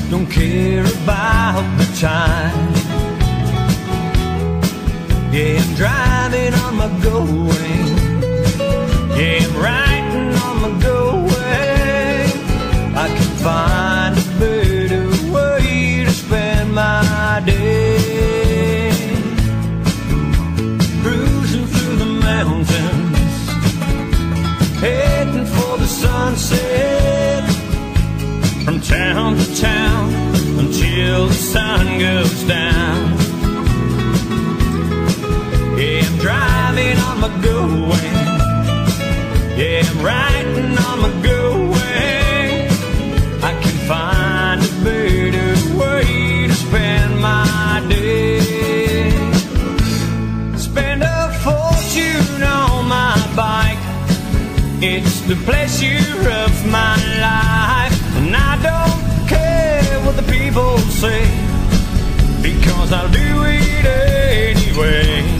don't care about the time. Yeah, I'm driving on my going. Yeah, I'm riding on my going. I can find a better way to spend my day. Cruising through the mountains, heading for the sunset. From town to town until the sun goes down. Yeah, I'm driving on my going. Yeah, I'm riding on my going. I can find a better way to spend my day. Spend a fortune on my bike. It's the pleasure of my life. And I don't care what the people say, because I'll do it anyway.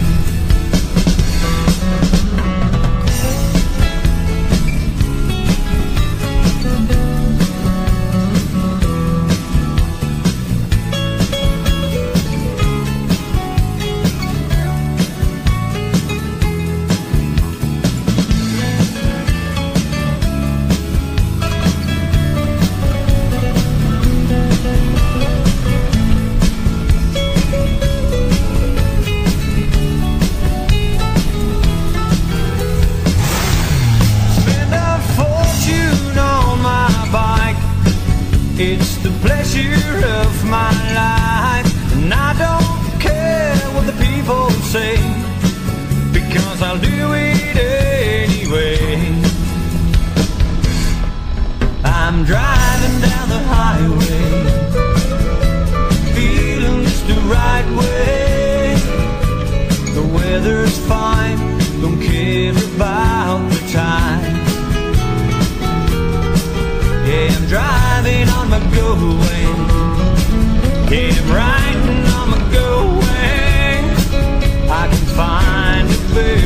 It's the pleasure of my life. And I don't care what the people say, because I'll do it anyway. I'm driving down the highway, feeling just the right way. The weather's fine, don't care about the time. Yeah, I'm driving on my going. Yeah, I'm riding on my going. I can find a better